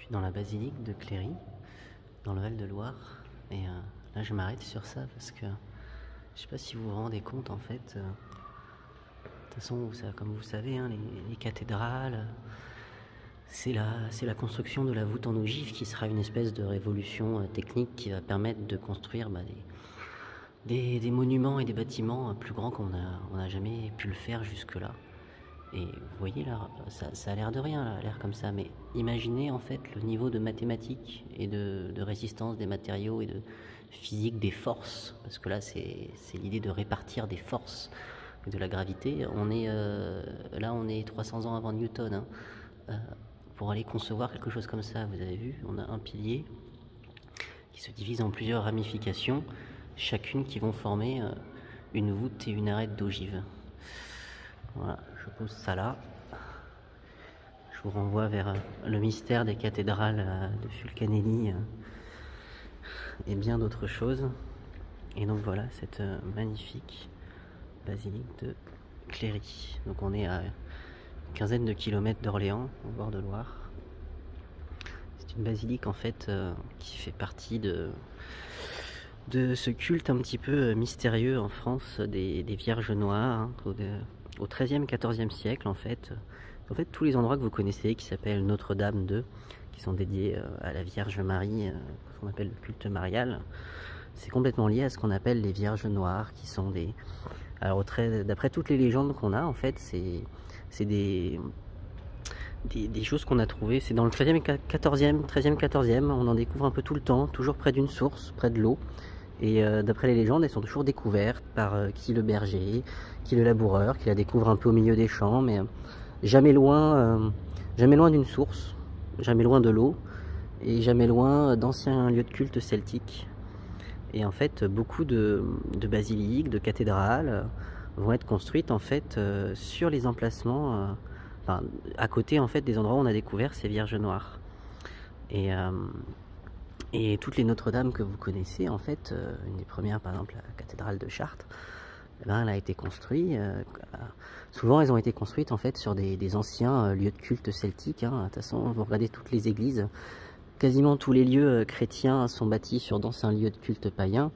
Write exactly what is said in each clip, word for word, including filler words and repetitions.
suis dans la basilique de Cléry, dans le Val-de-Loire. Et euh, là, je m'arrête sur ça parce que je sais pas si vous vous rendez compte, en fait. Euh, de toute façon, ça, comme vous savez, hein, les, les cathédrales, c'est la, c'est la construction de la voûte en ogive qui sera une espèce de révolution euh, technique qui va permettre de construire bah, des, des, des monuments et des bâtiments euh, plus grands qu'on n'a on a jamais pu le faire jusque-là. Et vous voyez là, ça, ça a l'air de rien, là, l'air comme ça, mais imaginez en fait le niveau de mathématiques et de, de résistance des matériaux et de physique des forces, parce que là c'est l'idée de répartir des forces de la gravité. On est, euh, là on est trois cents ans avant Newton, hein. euh, pour aller concevoir quelque chose comme ça, vous avez vu, on a un pilier qui se divise en plusieurs ramifications, chacune qui vont former euh, une voûte et une arête d'ogive. Voilà, je pose ça là. Je vous renvoie vers le mystère des cathédrales de Fulcanelli et bien d'autres choses. Et donc voilà, cette magnifique basilique de Cléry. Donc on est à une quinzaine de kilomètres d'Orléans, au bord de Loire. C'est une basilique en fait qui fait partie de, de ce culte un petit peu mystérieux en France des, des Vierges Noires, hein, de, au treizième quatorzième siècle en fait. En fait, tous les endroits que vous connaissez qui s'appellent Notre-Dame d'eux, qui sont dédiés à la Vierge Marie, ce qu'on appelle le culte marial, c'est complètement lié à ce qu'on appelle les Vierges Noires, qui sont des... Alors, d'après toutes les légendes qu'on a, en fait, c'est des... Des, des choses qu'on a trouvées. C'est dans le treizième quatorzième, treizième quatorzième, on en découvre un peu tout le temps, toujours près d'une source, près de l'eau. Et euh, d'après les légendes, elles sont toujours découvertes par euh, qui le berger, qui le laboureur, qui la découvre un peu au milieu des champs, mais euh, jamais loin, euh, jamais loin d'une source, jamais loin de l'eau, et jamais loin d'anciens lieux de culte celtiques. Et en fait, beaucoup de, de basiliques, de cathédrales euh, vont être construites en fait euh, sur les emplacements, euh, enfin, à côté en fait des endroits où on a découvert ces Vierges Noires. Et euh, Et toutes les Notre-Dame que vous connaissez, en fait, euh, une des premières, par exemple, la cathédrale de Chartres, eh ben, elle a été construite, euh, souvent elles ont été construites en fait sur des, des anciens euh, lieux de culte celtiques, hein. De toute façon, vous regardez toutes les églises, quasiment tous les lieux euh, chrétiens sont bâtis sur d'anciens lieux de culte païens,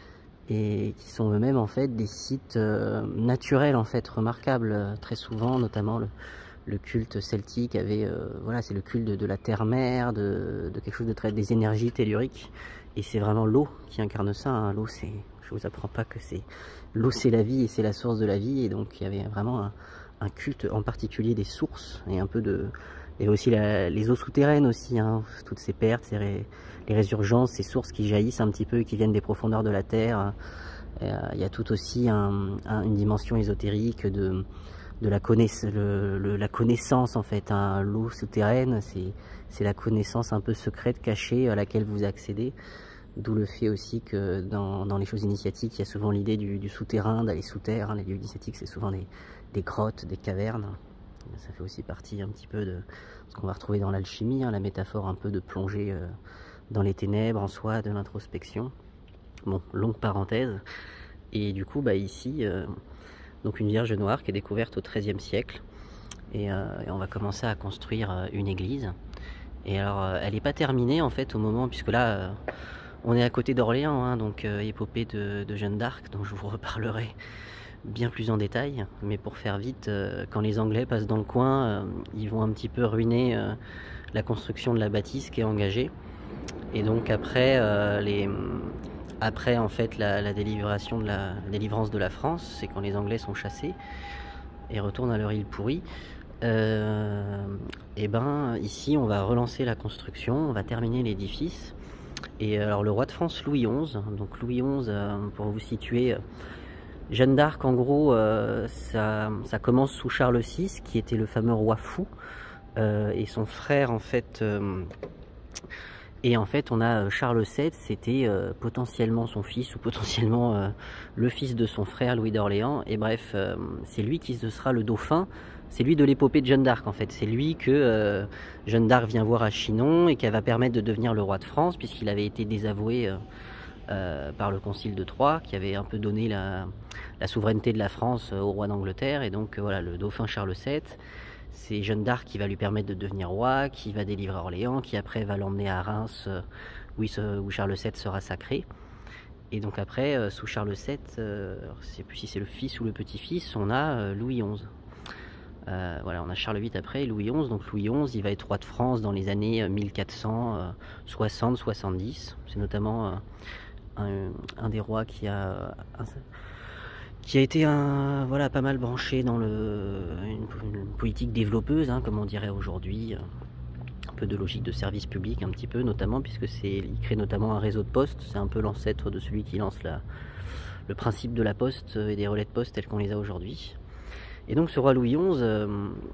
et qui sont eux-mêmes en fait des sites euh, naturels en fait remarquables, euh, très souvent, notamment le, le culte celtique avait, euh, voilà, c'est le culte de, de la terre-mère, de, de quelque chose de très, des énergies telluriques, et c'est vraiment l'eau qui incarne ça, hein. L'eau, c'est, je vous apprends pas que c'est, l'eau c'est la vie et c'est la source de la vie, et donc il y avait vraiment un, un culte en particulier des sources, et un peu de, et aussi la, les eaux souterraines aussi, hein, toutes ces pertes, ces ré, les résurgences, ces sources qui jaillissent un petit peu, qui viennent des profondeurs de la terre. Et, euh, il y a tout aussi un, un, une dimension ésotérique de de la, connaiss le, le, la connaissance en fait, hein. L'eau souterraine, c'est la connaissance un peu secrète, cachée, à laquelle vous accédez, d'où le fait aussi que dans, dans les choses initiatiques, il y a souvent l'idée du, du souterrain, d'aller sous terre, hein. Les lieux initiatiques, c'est souvent des, des grottes, des cavernes. Ça fait aussi partie un petit peu de ce qu'on va retrouver dans l'alchimie, hein, la métaphore un peu de plonger euh, dans les ténèbres en soi, de l'introspection. Bon, longue parenthèse. Et du coup, bah ici, euh, donc une Vierge Noire qui est découverte au treizième siècle, et, euh, et on va commencer à construire euh, une église. Et alors euh, elle n'est pas terminée en fait au moment, puisque là euh, on est à côté d'Orléans, hein, donc euh, épopée de, de Jeanne d'Arc, dont je vous reparlerai bien plus en détail, mais pour faire vite, euh, quand les Anglais passent dans le coin, euh, ils vont un petit peu ruiner euh, la construction de la bâtisse qui est engagée, et donc après euh, les Après, en fait, la, la, délibération de la, la délivrance de la France, c'est quand les Anglais sont chassés et retournent à leur île pourrie. Euh, et ben, ici, on va relancer la construction, on va terminer l'édifice. Et alors, le roi de France, Louis onze, donc Louis onze, euh, pour vous situer, Jeanne d'Arc, en gros, euh, ça, ça commence sous Charles six, qui était le fameux roi fou, euh, et son frère, en fait... Euh, Et en fait, on a Charles sept, c'était euh, potentiellement son fils ou potentiellement euh, le fils de son frère Louis d'Orléans. Et bref, euh, c'est lui qui sera le dauphin. C'est lui de l'épopée de Jeanne d'Arc en fait. C'est lui que euh, Jeanne d'Arc vient voir à Chinon et qu'elle va permettre de devenir le roi de France, puisqu'il avait été désavoué euh, euh, par le Concile de Troyes, qui avait un peu donné la, la souveraineté de la France au roi d'Angleterre. Et donc euh, voilà, le dauphin Charles sept. c'est Jeanne d'Arc qui va lui permettre de devenir roi, qui va délivrer Orléans, qui après va l'emmener à Reims, où, il se, où Charles sept sera sacré. Et donc après, euh, sous Charles sept, euh, je ne sais plus si c'est le fils ou le petit-fils, on a euh, Louis onze. Euh, voilà, on a Charles huit après et Louis onze. Donc Louis onze, il va être roi de France dans les années mille quatre cent soixante soixante-dix. C'est notamment euh, un, un des rois qui a, un, qui a été un, voilà, pas mal branché dans le, une, une politique développeuse, hein, comme on dirait aujourd'hui. Un peu de logique de service public, un petit peu notamment, puisque c'est, il crée notamment un réseau de postes. C'est un peu l'ancêtre de celui qui lance la, le principe de la poste et des relais de poste tels qu'on les a aujourd'hui. Et donc ce roi Louis onze, euh,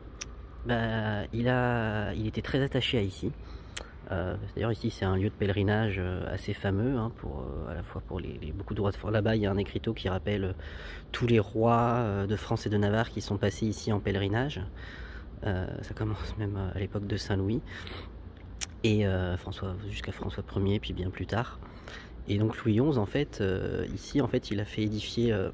bah, il, a, il était très attaché à ici. Euh, D'ailleurs ici c'est un lieu de pèlerinage assez fameux, hein, pour, euh, à la fois pour les, les, beaucoup de rois de France. Là-bas il y a un écriteau qui rappelle euh, tous les rois euh, de France et de Navarre qui sont passés ici en pèlerinage. Euh, ça commence même à l'époque de Saint-Louis et euh, François, jusqu'à François Ier, puis bien plus tard. Et donc Louis onze, en fait, euh, ici, en fait, il a fait édifier euh,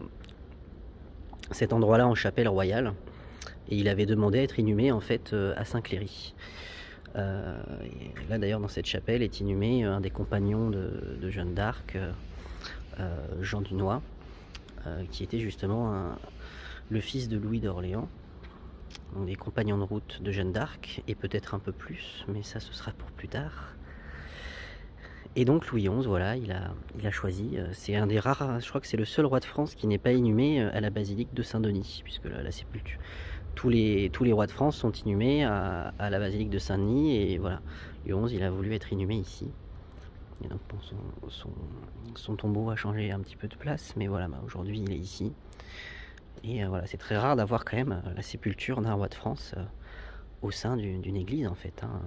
cet endroit-là en chapelle royale, et il avait demandé à être inhumé en fait euh, à Saint-Cléry. Euh, là, d'ailleurs, dans cette chapelle est inhumé un des compagnons de, de Jeanne d'Arc, euh, Jean Dunois, euh, qui était justement un, le fils de Louis d'Orléans. Donc des compagnons de route de Jeanne d'Arc, et peut-être un peu plus, mais ça ce sera pour plus tard. Et donc Louis onze, voilà, il a, il a choisi, c'est un des rares, je crois que c'est le seul roi de France qui n'est pas inhumé à la basilique de Saint-Denis, puisque la, la sépulture, tous les, tous les rois de France sont inhumés à, à la basilique de Saint-Denis, et voilà, Louis onze, il a voulu être inhumé ici. Et donc bon, son, son, son tombeau a changé un petit peu de place, mais voilà, bah, aujourd'hui il est ici. Et euh, voilà, c'est très rare d'avoir quand même la sépulture d'un roi de France euh, au sein d'une église en fait, hein.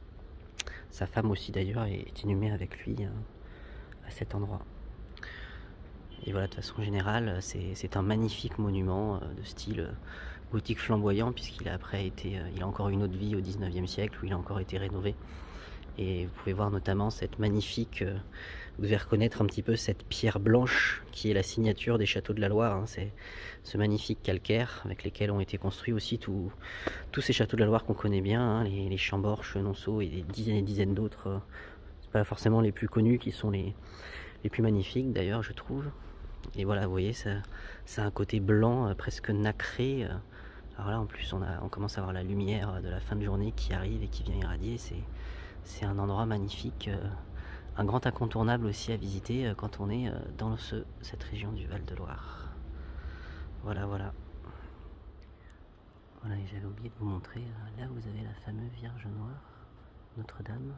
Sa femme aussi d'ailleurs est inhumée avec lui euh, à cet endroit. Et voilà, de façon générale, c'est un magnifique monument euh, de style euh, gothique flamboyant, puisqu'il a après été, euh, il a encore une autre vie au dix-neuvième siècle où il a encore été rénové. Et vous pouvez voir notamment cette magnifique, euh, vous devez reconnaître un petit peu cette pierre blanche qui est la signature des châteaux de la Loire, hein. C'est ce magnifique calcaire avec lesquels ont été construits aussi tous ces châteaux de la Loire qu'on connaît bien, hein, les, les Chambord, Chenonceau et des dizaines et dizaines d'autres. Euh, c'est pas forcément les plus connus qui sont les, les plus magnifiques d'ailleurs, je trouve. Et voilà, vous voyez, ça, ça a un côté blanc, euh, presque nacré. Euh. Alors là, en plus, on, a, on commence à avoir la lumière de la fin de journée qui arrive et qui vient irradier. C'est un endroit magnifique, euh, un grand incontournable aussi à visiter euh, quand on est euh, dans ce, cette région du Val-de-Loire. Voilà, voilà. Voilà, et j'avais oublié de vous montrer, euh, là vous avez la fameuse Vierge Noire, Notre-Dame.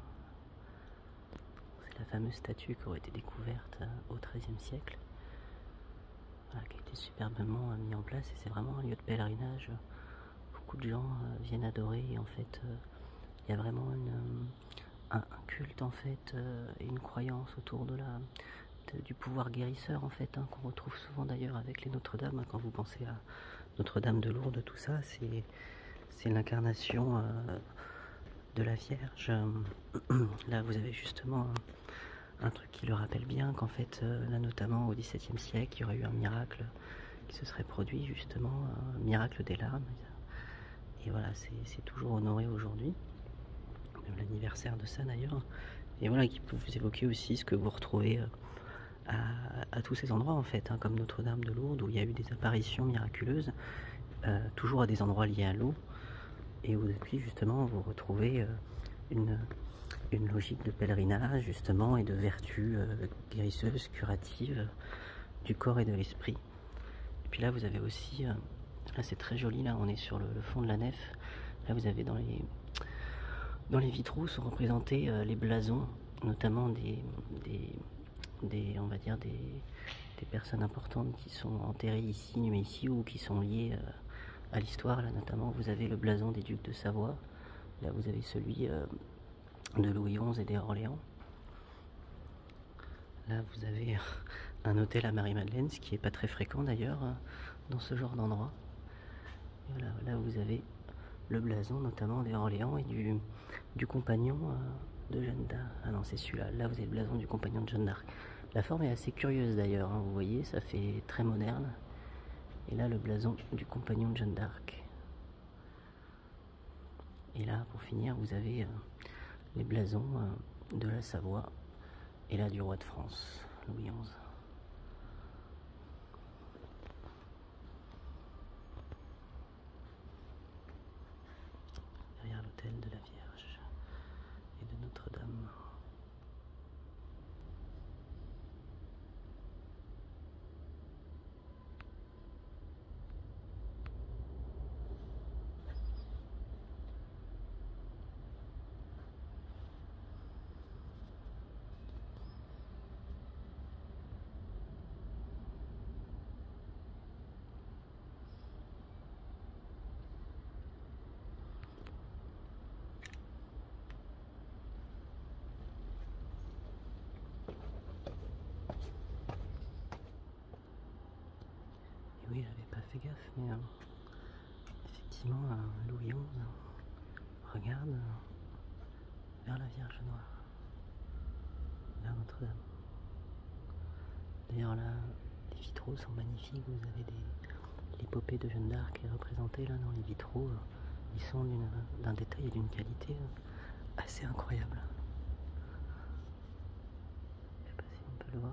C'est la fameuse statue qui aurait été découverte euh, au treizième siècle. Voilà, qui a été superbement euh, mis en place, et c'est vraiment un lieu de pèlerinage. Beaucoup de gens euh, viennent adorer, et en fait, il euh, y a vraiment une, euh, un, un culte en fait, euh, et une croyance autour de la, de, du pouvoir guérisseur en fait, hein, qu'on retrouve souvent d'ailleurs avec les Notre-Dame, hein, quand vous pensez à Notre-Dame de Lourdes, tout ça, c'est l'incarnation euh, de la Vierge. Là, vous avez justement un, un truc qui le rappelle bien, qu'en fait, euh, là, notamment au dix-septième siècle, il y aurait eu un miracle qui se serait produit, justement, un miracle des larmes. Et voilà, c'est toujours honoré aujourd'hui, l'anniversaire de ça d'ailleurs. Et voilà, qui peut vous évoquer aussi ce que vous retrouvez euh, à, à tous ces endroits en fait, hein, comme Notre-Dame de Lourdes, où il y a eu des apparitions miraculeuses, euh, toujours à des endroits liés à l'eau, et où depuis justement vous retrouvez euh, une, une logique de pèlerinage justement, et de vertus euh, guérisseuses, curatives euh, du corps et de l'esprit. Et puis là vous avez aussi, euh, là c'est très joli, là on est sur le, le fond de la nef, là vous avez dans les, dans les vitraux sont représentés euh, les blasons, notamment des, des Des, on va dire des, des personnes importantes qui sont enterrées ici, inhumées ici, ou qui sont liées euh, à l'histoire. Là notamment vous avez le blason des ducs de Savoie, là vous avez celui euh, de Louis onze et des Orléans. Là vous avez un hôtel à Marie-Madeleine, ce qui n'est pas très fréquent d'ailleurs dans ce genre d'endroit. Voilà, là vous avez le blason notamment des Orléans et du, du compagnon euh, de Jeanne d'Arc. Ah non, c'est celui-là. Là, vous avez le blason du compagnon de Jeanne d'Arc. La forme est assez curieuse d'ailleurs, hein, vous voyez, ça fait très moderne. Et là, le blason du compagnon de Jeanne d'Arc. Et là, pour finir, vous avez euh, les blasons euh, de la Savoie et là du roi de France, Louis onze. Derrière l'hôtel de la Vierge et de Notre-Dame. Et oui, j'avais pas fait gaffe, mais euh, effectivement, euh, Louis onze euh, regarde euh, vers la Vierge Noire, vers Notre-Dame. D'ailleurs là, les vitraux sont magnifiques, vous avez des l'épopée de Jeanne d'Arc est représentée là dans les vitraux. Ils sont d'un détail et d'une qualité euh, assez incroyable. Je sais pas si on peut le voir.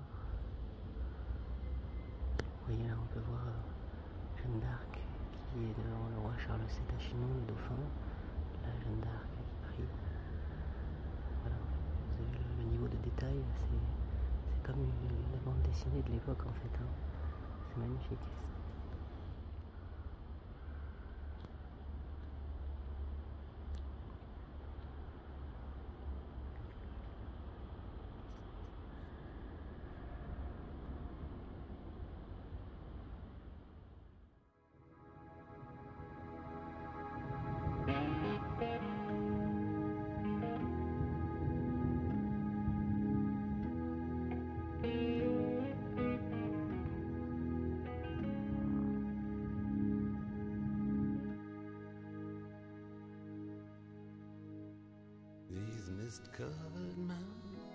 Vous voyez là, on peut voir euh, Jeanne d'Arc qui est devant le roi Charles sept à Chinon, le dauphin. Là, Jeanne d'Arc qui prie. Voilà, vous avez le, le niveau de détail, c'est comme une, la bande dessinée de l'époque en fait. Hein. C'est magnifique. These mist-covered mountains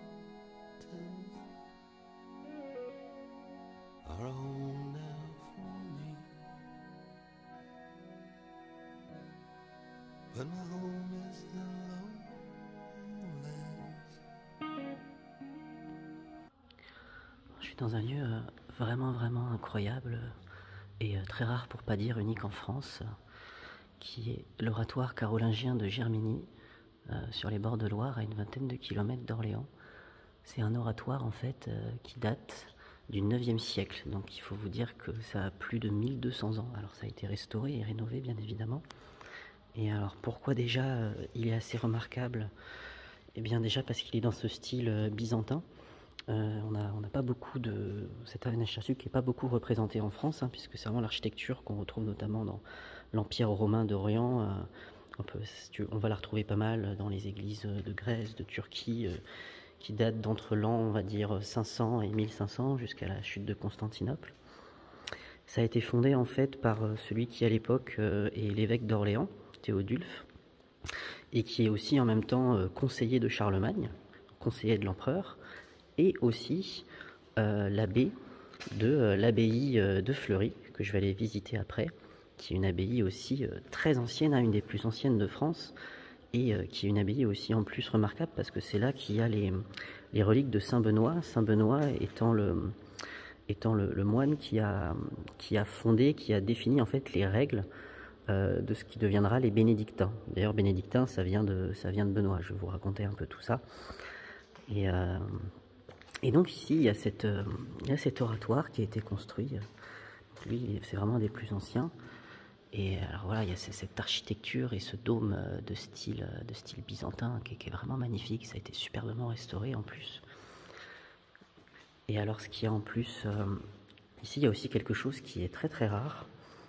are a home now for me, but my home is the lowlands. Je suis dans un lieu euh, vraiment vraiment incroyable et euh, très rare pour pas dire unique en France, qui est l'oratoire carolingien de Germigny, euh, sur les bords de Loire, à une vingtaine de kilomètres d'Orléans. C'est un oratoire en fait euh, qui date du neuvième siècle, donc il faut vous dire que ça a plus de mille deux cents ans. Alors ça a été restauré et rénové bien évidemment. Et alors pourquoi déjà euh, il est assez remarquable? Eh bien déjà parce qu'il est dans ce style euh, byzantin. Euh, on n'a on a pas beaucoup de... C'est un architecture qui n'est pas beaucoup représenté en France, hein, puisque c'est vraiment l'architecture qu'on retrouve notamment dans l'Empire romain d'Orient. Euh, on, peut, on va la retrouver pas mal dans les églises de Grèce, de Turquie, euh, qui datent d'entre l'an, on va dire, cinq cents et mille cinq cents, jusqu'à la chute de Constantinople. Ça a été fondé en fait par celui qui à l'époque euh, est l'évêque d'Orléans, Théodulphe, et qui est aussi en même temps euh, conseiller de Charlemagne, conseiller de l'empereur, et aussi euh, l'abbé de euh, l'abbaye euh, de Fleury, que je vais aller visiter après, qui est une abbaye aussi euh, très ancienne, hein, une des plus anciennes de France, et euh, qui est une abbaye aussi en plus remarquable, parce que c'est là qu'il y a les, les reliques de Saint Benoît, Saint Benoît étant le, étant le, le moine qui a, qui a fondé, qui a défini en fait les règles euh, de ce qui deviendra les bénédictins. D'ailleurs, bénédictins, ça vient de, ça vient de Benoît, je vais vous raconter un peu tout ça. Et... Euh, Et donc ici, il y, a cette, euh, il y a cet oratoire qui a été construit. Lui, c'est vraiment un des plus anciens. Et alors voilà, il y a cette architecture et ce dôme de style, de style byzantin qui est, qui est vraiment magnifique. Ça a été superbement restauré en plus. Et alors ce qu'il y a en plus, euh, ici il y a aussi quelque chose qui est très très rare.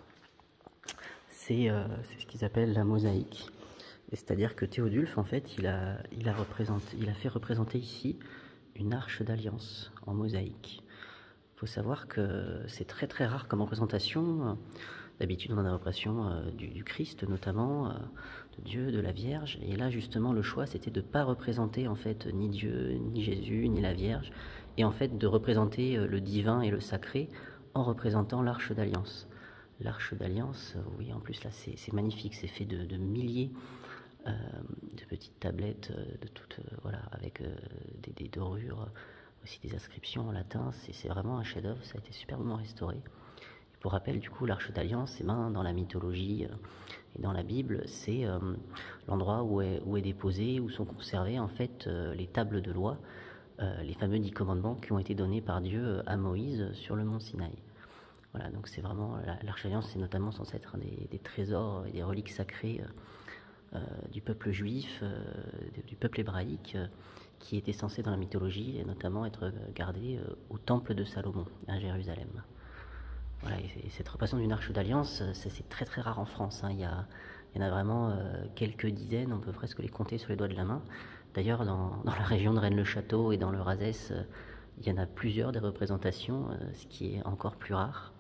C'est euh, ce qu'ils appellent la mosaïque. C'est-à-dire que Théodulphe, en fait, il a, il a, représenté, il a fait représenter ici une arche d'alliance en mosaïque. Il faut savoir que c'est très très rare comme représentation. D'habitude, on a une représentation euh, du, du Christ, notamment, euh, de Dieu, de la Vierge. Et là, justement, le choix, c'était de ne pas représenter, en fait, ni Dieu, ni Jésus, ni la Vierge, et en fait, de représenter euh, le divin et le sacré en représentant l'arche d'alliance. L'arche d'alliance, oui, en plus, là, c'est magnifique. C'est fait de, de milliers euh, de petites tablettes euh, de toutes, euh, voilà, avec euh, des, des dorures, aussi des inscriptions en latin. C'est vraiment un chef-d'œuvre, ça a été superbement restauré. Et pour rappel, du coup, l'Arche d'Alliance, eh ben, dans la mythologie euh, et dans la Bible, c'est euh, l'endroit où est, où est déposé, où sont conservées en fait euh, les tables de loi, euh, les fameux dix commandements qui ont été donnés par Dieu à Moïse sur le mont Sinaï. Voilà, donc c'est vraiment, l'Arche d'Alliance, c'est notamment censé être un des, des trésors et des reliques sacrées euh, euh, du peuple juif, euh, du peuple hébraïque, euh, qui était censé dans la mythologie, et notamment être gardé euh, au temple de Salomon, à Jérusalem. Voilà, et, et cette représentation d'une Arche d'Alliance, c'est très très rare en France, hein. Il y a, il y en a vraiment euh, quelques dizaines, on peut presque les compter sur les doigts de la main. D'ailleurs, dans, dans la région de Rennes-le-Château et dans le Razès, euh, il y en a plusieurs des représentations, euh, ce qui est encore plus rare.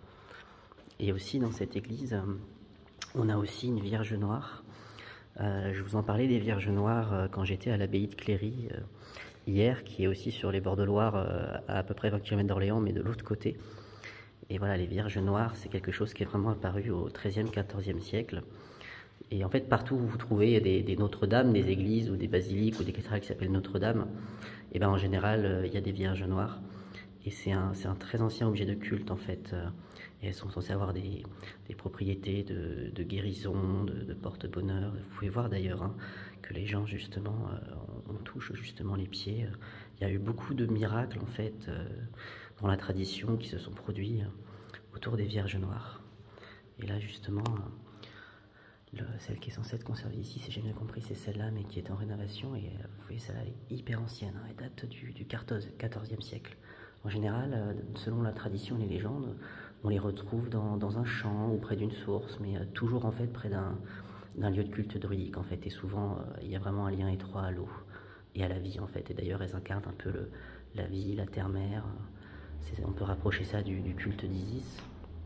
Et aussi dans cette église, euh, on a aussi une Vierge Noire. Euh, je vous en parlais des Vierges Noires euh, quand j'étais à l'abbaye de Cléry euh, hier, qui est aussi sur les bords de Loire, euh, à à peu près vingt kilomètres d'Orléans, mais de l'autre côté. Et voilà, les Vierges Noires, c'est quelque chose qui est vraiment apparu au treizième, quatorzième siècle. Et en fait, partout où vous trouvez des, des Notre-Dame, des églises ou des basiliques ou des cathédrales qui s'appellent Notre-Dame, et ben en général, euh, il y a des Vierges Noires. Et c'est un, un très ancien objet de culte en fait. Et elles sont censées avoir des, des propriétés de, de guérison, de, de porte-bonheur. Vous pouvez voir d'ailleurs hein, que les gens justement, euh, on touche justement les pieds. Il y a eu beaucoup de miracles en fait euh, dans la tradition qui se sont produits euh, autour des Vierges Noires. Et là justement, euh, le, celle qui est censée être conservée ici, si j'ai bien compris, c'est celle-là, mais qui est en rénovation. Et euh, vous voyez, celle-là est hyper ancienne, hein, elle date du, du quatorzième siècle. En général, euh, selon la tradition et les légendes, on les retrouve dans, dans un champ ou près d'une source, mais euh, toujours en fait près d'un d'un lieu de culte druidique en fait. Et souvent, euh, il y a vraiment un lien étroit à l'eau et à la vie en fait. Et d'ailleurs, elles incarnent un peu le, la vie, la terre-mère. On peut rapprocher ça du, du culte d'Isis.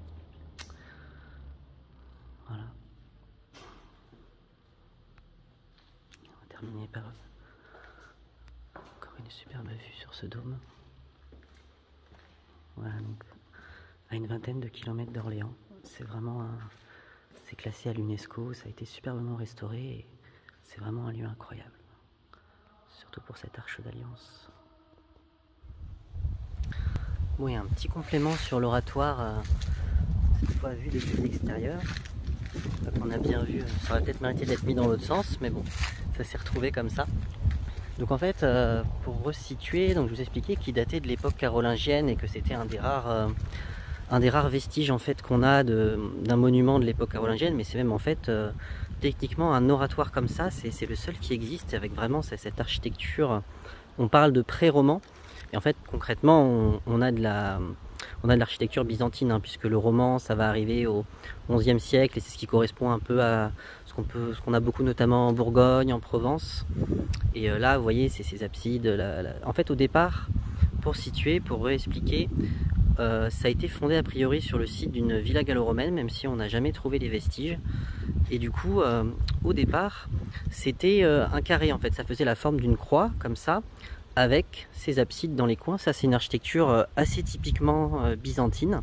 Voilà. On va terminer par encore une superbe vue sur ce dôme. Voilà, donc à une vingtaine de kilomètres d'Orléans. C'est vraiment un... c'est classé à l'UNESCO, ça a été superbement restauré et c'est vraiment un lieu incroyable. Surtout pour cette Arche d'Alliance. Bon, il y a un petit complément sur l'oratoire, euh, cette fois vu depuis l'extérieur. On a bien vu, ça aurait peut-être mérité d'être mis dans l'autre sens, mais bon, ça s'est retrouvé comme ça. Donc en fait, euh, pour resituer, donc je vous expliquais qu'il datait de l'époque carolingienne et que c'était un des rares, euh, un des rares vestiges en fait qu'on a d'un monument de l'époque carolingienne, mais c'est même en fait euh, techniquement un oratoire comme ça, c'est le seul qui existe avec vraiment cette architecture. On parle de pré-roman et en fait concrètement on, on a de la, on a de l'architecture byzantine hein, puisque le roman ça va arriver au onzième siècle et c'est ce qui correspond un peu à ce qu'on peut, ce qu'on a beaucoup notamment en Bourgogne, en Provence. Et euh, là vous voyez c'est ces absides. La, la... En fait au départ, pour situer, pour réexpliquer. Euh, ça a été fondé a priori sur le site d'une villa gallo-romaine, même si on n'a jamais trouvé les vestiges. Et du coup, euh, au départ, c'était euh, un carré en fait. Ça faisait la forme d'une croix, comme ça, avec ses absides dans les coins. Ça, c'est une architecture euh, assez typiquement euh, byzantine.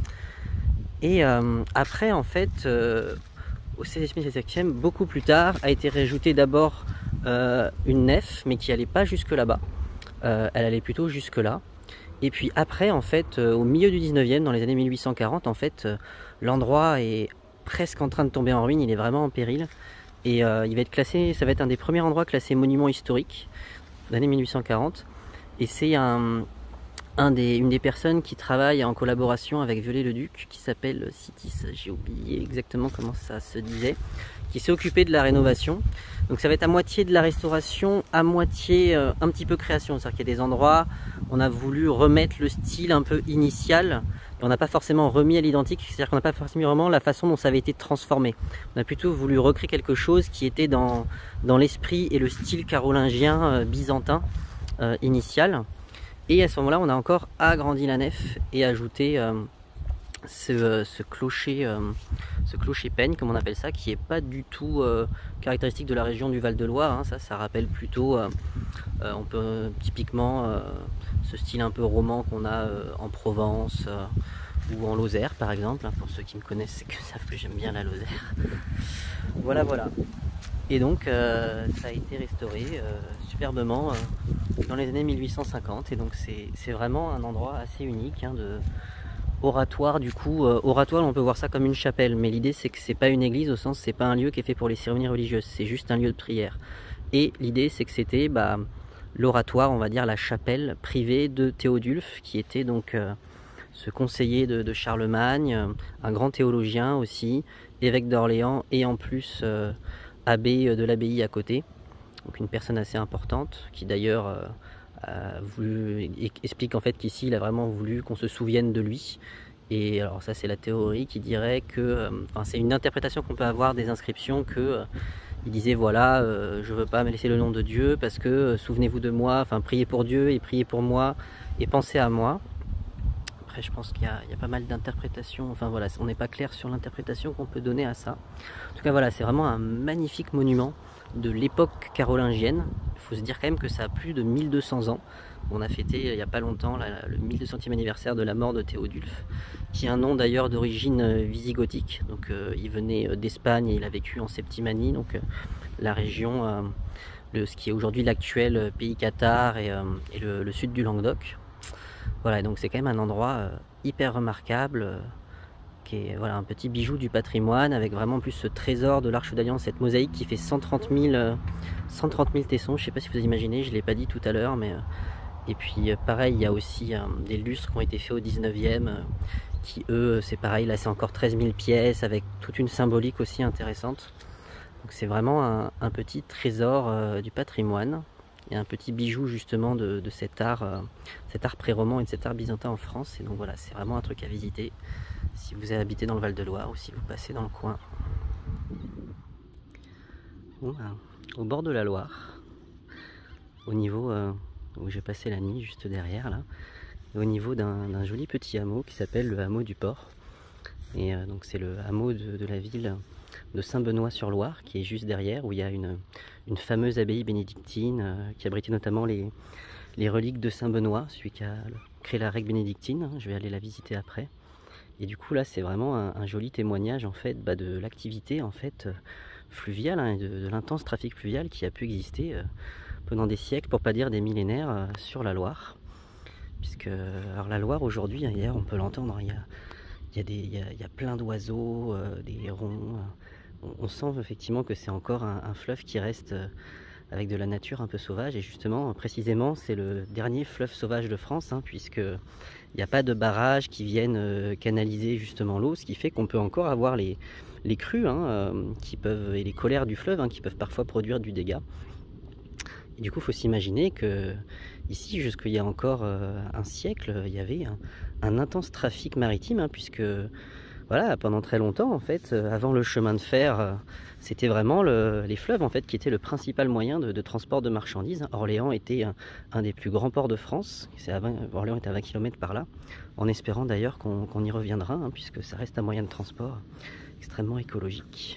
Et euh, après, en fait, euh, au seizième et septième, beaucoup plus tard, a été rajoutée d'abord euh, une nef, mais qui n'allait pas jusque là-bas. Euh, elle allait plutôt jusque là. Et puis après, en fait, euh, au milieu du dix-neuvième, dans les années mille huit cent quarante, en fait, euh, l'endroit est presque en train de tomber en ruine, il est vraiment en péril. Et euh, il va être classé, ça va être un des premiers endroits classés monument historique d'année mille huit cent quarante. Et c'est un, un des, une des personnes qui travaille en collaboration avec Viollet-le-Duc, qui s'appelle Citis, j'ai oublié exactement comment ça se disait, qui s'est occupé de la rénovation. Donc ça va être à moitié de la restauration, à moitié euh, un petit peu création. C'est-à-dire qu'il y a des endroits, on a voulu remettre le style un peu initial, et on n'a pas forcément remis à l'identique, c'est-à-dire qu'on n'a pas forcément vraiment la façon dont ça avait été transformé. On a plutôt voulu recréer quelque chose qui était dans, dans l'esprit et le style carolingien euh, byzantin euh, initial. Et à ce moment-là, on a encore agrandi la nef et ajouté euh, ce, ce clocher, euh, ce clocher peigne, comme on appelle ça, qui n'est pas du tout euh, caractéristique de la région du Val-de-Loire. Hein. Ça, ça rappelle plutôt, euh, euh, on peut typiquement euh, ce style un peu roman qu'on a euh, en Provence euh, ou en Lozère, par exemple. Hein, pour ceux qui me connaissent, c'est que savent que j'aime bien la Lozère. Voilà, voilà. Et donc euh, ça a été restauré euh, superbement euh, dans les années mille huit cent cinquante. Et donc c'est vraiment un endroit assez unique hein, de oratoire. Du coup, euh, oratoire, on peut voir ça comme une chapelle, mais l'idée c'est que c'est pas une église au sens c'est pas un lieu qui est fait pour les cérémonies religieuses, c'est juste un lieu de prière. Et l'idée c'est que c'était bah, l'oratoire, on va dire la chapelle privée de Théodulphe, qui était donc euh, ce conseiller de, de Charlemagne, euh, un grand théologien aussi, évêque d'Orléans et en plus euh, abbé de l'abbaye à côté. Donc une personne assez importante qui d'ailleurs euh, a voulu, explique en fait qu'ici il a vraiment voulu qu'on se souvienne de lui. Et alors ça c'est la théorie qui dirait que, euh, enfin c'est une interprétation qu'on peut avoir des inscriptions que euh, il disait voilà euh, je veux pas me laisser le nom de Dieu parce que euh, souvenez-vous de moi, enfin priez pour Dieu et priez pour moi et pensez à moi. Après je pense qu'il y, y a pas mal d'interprétations, enfin voilà on n'est pas clair sur l'interprétation qu'on peut donner à ça. En tout cas voilà c'est vraiment un magnifique monument de l'époque carolingienne. Il faut se dire quand même que ça a plus de mille deux cents ans. On a fêté il n'y a pas longtemps la, le mille deux centième anniversaire de la mort de Théodulphe, qui est un nom d'ailleurs d'origine visigothique. Donc euh, il venait d'Espagne et il a vécu en Septimanie, donc euh, la région, euh, le, ce qui est aujourd'hui l'actuel pays cathare et, euh, et le, le sud du Languedoc. Voilà, donc c'est quand même un endroit euh, hyper remarquable. Euh, qui est voilà, un petit bijou du patrimoine avec vraiment plus ce trésor de l'Arche d'Alliance, cette mosaïque qui fait cent trente mille tessons, je sais pas si vous imaginez, je ne l'ai pas dit tout à l'heure, mais et puis pareil il y a aussi euh, des lustres qui ont été faits au dix-neuvième euh, qui eux c'est pareil, là c'est encore treize mille pièces avec toute une symbolique aussi intéressante. Donc c'est vraiment un, un petit trésor euh, du patrimoine et un petit bijou justement de, de cet art, euh, cet art pré-roman et de cet art byzantin en France. Et donc voilà, c'est vraiment un truc à visiter si vous habitez dans le Val-de-Loire ou si vous passez dans le coin. Bon, ben, au bord de la Loire, au niveau euh, où j'ai passé la nuit juste derrière là, au niveau d'un joli petit hameau qui s'appelle le hameau du Port. Et euh, donc c'est le hameau de, de la ville de Saint-Benoît-sur-Loire qui est juste derrière, où il y a une, une fameuse abbaye bénédictine euh, qui abritait notamment les, les reliques de Saint-Benoît, celui qui a créé la règle bénédictine. Je vais aller la visiter après. Et du coup là c'est vraiment un, un joli témoignage en fait bah, de l'activité en fait fluviale hein, et de, de l'intense trafic fluvial qui a pu exister euh, pendant des siècles, pour pas dire des millénaires, euh, sur la Loire. Puisque alors la Loire aujourd'hui, hier on peut l'entendre, il y a, il y a des, il y a, il y a plein d'oiseaux, euh, des hérons. Euh, on, on sent effectivement que c'est encore un, un fleuve qui reste euh, avec de la nature un peu sauvage. Et justement, précisément, c'est le dernier fleuve sauvage de France, hein, puisque il n'y a pas de barrages qui viennent euh, canaliser justement l'eau, ce qui fait qu'on peut encore avoir les, les crues hein, euh, qui peuvent, et les colères du fleuve hein, qui peuvent parfois produire du dégât. Et du coup, il faut s'imaginer que ici, jusqu'il y a encore euh, un siècle, il y avait un, un intense trafic maritime, hein, puisque voilà, pendant très longtemps, en fait, euh, avant le chemin de fer, euh, c'était vraiment le, les fleuves en fait qui étaient le principal moyen de, de transport de marchandises. Orléans était un, un des plus grands ports de France. À vingt, Orléans est à vingt kilomètres par là, en espérant d'ailleurs qu'on qu'on y reviendra, hein, puisque ça reste un moyen de transport extrêmement écologique.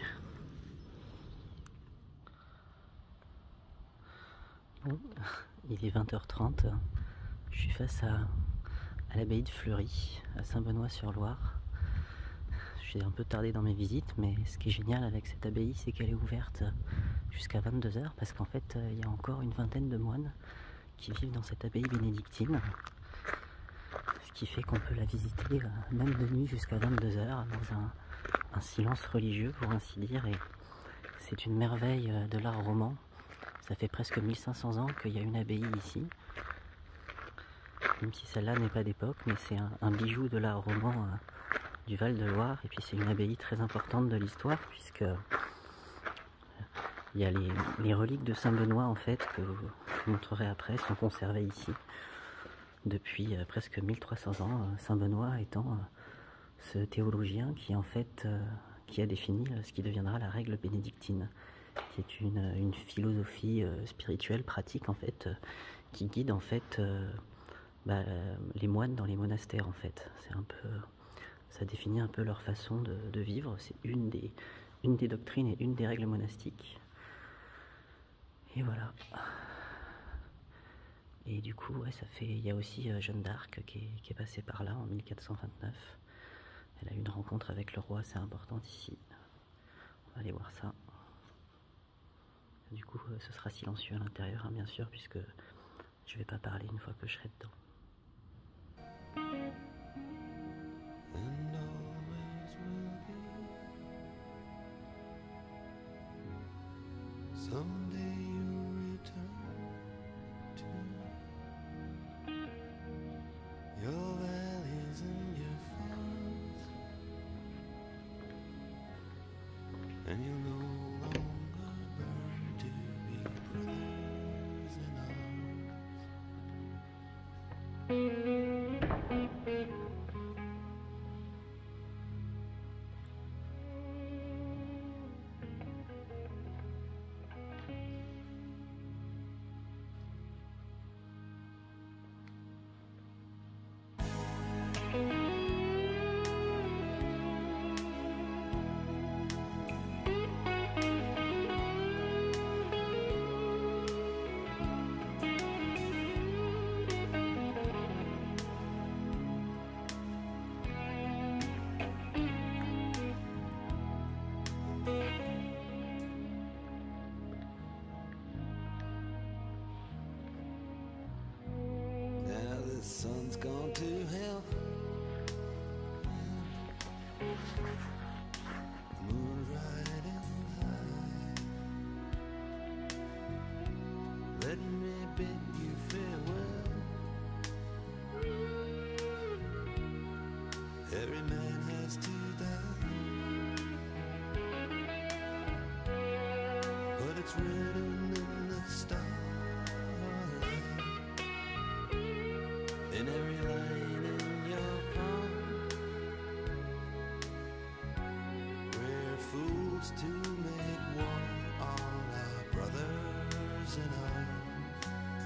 Bon, il est vingt heures trente, je suis face à, à l'abbaye de Fleury, à Saint-Benoît-sur-Loire. J'ai un peu tardé dans mes visites, mais ce qui est génial avec cette abbaye, c'est qu'elle est ouverte jusqu'à vingt-deux heures, parce qu'en fait, il y a encore une vingtaine de moines qui vivent dans cette abbaye bénédictine, ce qui fait qu'on peut la visiter même de nuit jusqu'à vingt-deux heures, dans un, un silence religieux, pour ainsi dire, et c'est une merveille de l'art roman. Ça fait presque mille cinq cents ans qu'il y a une abbaye ici, même si celle-là n'est pas d'époque, mais c'est un, un bijou de l'art roman euh, du Val-de-Loire. Et puis c'est une abbaye très importante de l'histoire, puisque il y a les, les reliques de Saint-Benoît en fait, que je vous montrerai après, sont conservées ici depuis euh, presque mille trois cents ans. Euh, Saint-Benoît étant euh, ce théologien qui en fait euh, qui a défini euh, ce qui deviendra la règle bénédictine, qui est une, une philosophie euh, spirituelle pratique en fait, euh, qui guide en fait euh, bah, les moines dans les monastères en fait. C'est un peu, ça définit un peu leur façon de, de vivre. C'est une des, une des doctrines et une des règles monastiques. Et voilà. Et du coup, ouais, ça fait. Il y a aussi euh, Jeanne d'Arc qui est, qui est passée par là en mille quatre cent vingt-neuf. Elle a eu une rencontre avec le roi assez importante ici. On va aller voir ça. Du coup, euh, ce sera silencieux à l'intérieur, hein, bien sûr, puisque je vais pas parler une fois que je serai dedans. and always will be. Someday you'll return to your valleys and your farms, and you'll no longer burn to be brothers in arms. Now the sun's gone to hell, the moon's riding high. Let me bid you farewell. Every man has to die, but it's written in the stars. In every line in your palm, we're fools to make war on our brothers in arms.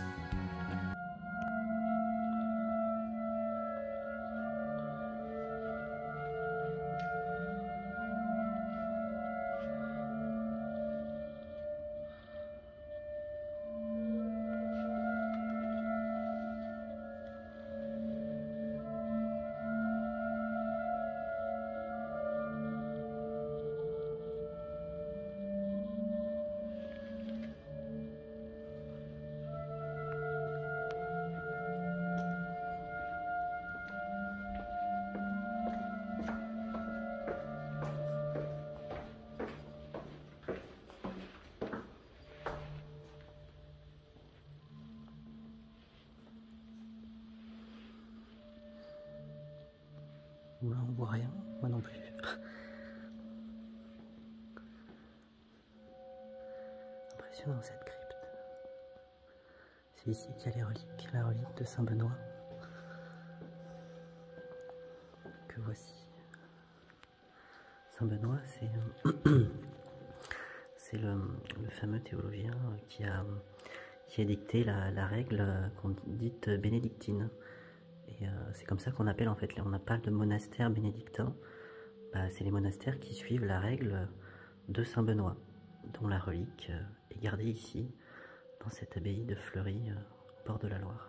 Là, on voit rien, moi non plus. Impressionnant cette crypte. C'est ici qu'il y a les reliques, la relique de Saint Benoît. Que voici. Saint Benoît, c'est c'est le, le fameux théologien qui a, qui a dicté la, la règle qu'on dite bénédictine. Et euh, c'est comme ça qu'on appelle en fait, on n'a pas de monastère bénédictin, bah, c'est les monastères qui suivent la règle de Saint Benoît, dont la relique euh, est gardée ici, dans cette abbaye de Fleury, euh, au bord de la Loire.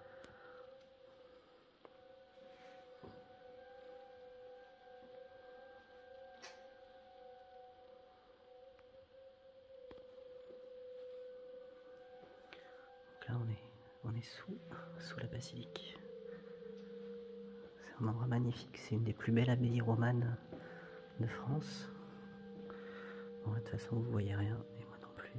Donc là on est, on est sous, sous la basilique. C'est un endroit magnifique, c'est une des plus belles abbayes romanes de France. Bon, de toute façon, vous voyez rien, et moi non plus.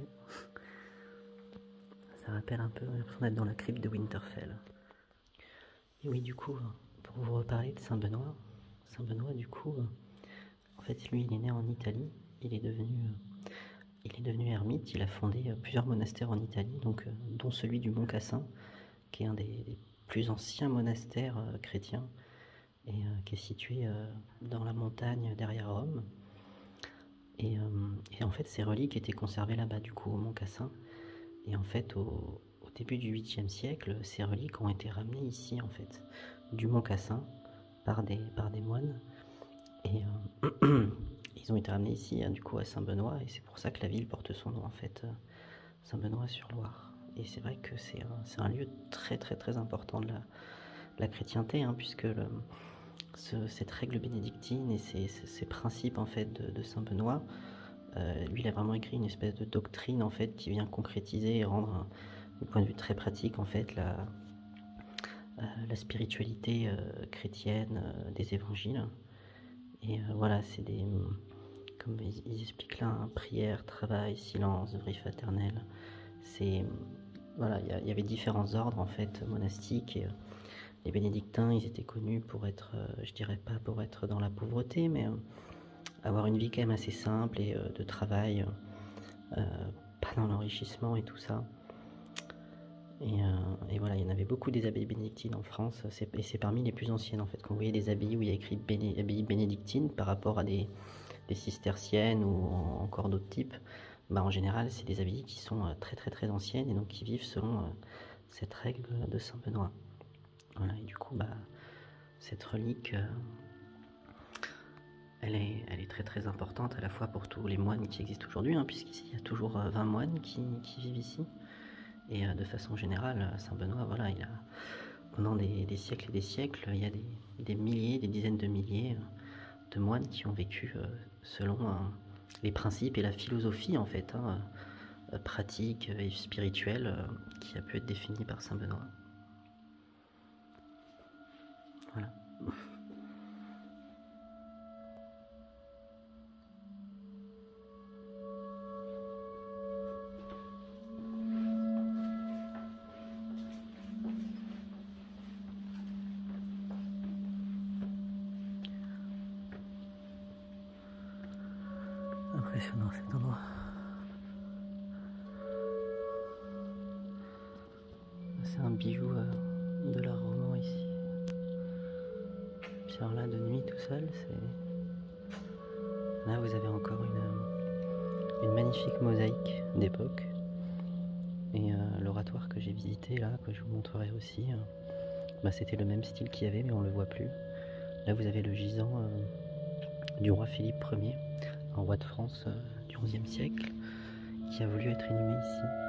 Ça rappelle un peu, j'ai l'impression d'être dans la crypte de Winterfell. Et oui, du coup, pour vous reparler de Saint Benoît, Saint Benoît, du coup, en fait, lui, il est né en Italie, il est devenu, il est devenu ermite, il a fondé plusieurs monastères en Italie, donc, dont celui du Mont Cassin, qui est un des, des plus anciens monastères euh, chrétiens, et euh, qui est situé euh, dans la montagne derrière Rome. Et, euh, et en fait, ces reliques étaient conservées là-bas, du coup, au Mont Cassin. Et en fait, au, au début du huitième siècle, ces reliques ont été ramenées ici, en fait, du Mont Cassin, par des, par des moines. Et euh, ils ont été ramenés ici, hein, du coup, à Saint-Benoît. Et c'est pour ça que la ville porte son nom, en fait, euh, Saint-Benoît-sur-Loire. Et c'est vrai que c'est un, c'est un lieu très, très, très important de la, de la chrétienté, hein, puisque le, ce, cette règle bénédictine et ces, ces, ces principes, en fait, de, de Saint-Benoît Euh, lui, il a vraiment écrit une espèce de doctrine en fait qui vient concrétiser et rendre, un, du point de vue très pratique en fait, la, euh, la spiritualité euh, chrétienne euh, des évangiles. Et euh, voilà, c'est des, comme ils, ils expliquent là, hein, prière, travail, silence, vie fraternelle. C'est, voilà, il y, y avait différents ordres en fait monastiques. Et, euh, les bénédictins, ils étaient connus pour être, euh, je dirais pas pour être dans la pauvreté, mais euh, avoir une vie quand même assez simple et euh, de travail, euh, pas dans l'enrichissement et tout ça. Et, euh, et voilà, il y en avait beaucoup des abbayes bénédictines en France, c'est, et c'est parmi les plus anciennes en fait. Quand vous voyez des abbayes où il y a écrit béné, abbaye bénédictine par rapport à des, des cisterciennes ou en, encore d'autres types, bah en général c'est des abbayes qui sont euh, très très très anciennes et donc qui vivent selon euh, cette règle de Saint Benoît. Voilà, et du coup, bah, cette relique, euh, elle, est, elle est très très importante à la fois pour tous les moines qui existent aujourd'hui, hein, puisqu'ici il y a toujours euh, vingt moines qui, qui vivent ici. Et euh, de façon générale, Saint Benoît, voilà, il a, pendant des, des siècles et des siècles, il y a des, des milliers, des dizaines de milliers euh, de moines qui ont vécu euh, selon euh, les principes et la philosophie, en fait, hein, euh, pratique et spirituelle euh, qui a pu être définie par Saint Benoît. Voilà. Impressionnant cet endroit. C'est un bijou euh, de l'art roman ici. Puis alors là, de nuit tout seul, c'est... Là, vous avez encore une, une magnifique mosaïque d'époque. Et euh, l'oratoire que j'ai visité là, que je vous montrerai aussi, euh, bah, c'était le même style qu'il y avait, mais on le voit plus. Là, vous avez le gisant euh, du roi Philippe Ier, un roi de France euh, du onzième siècle, qui a voulu être inhumé ici.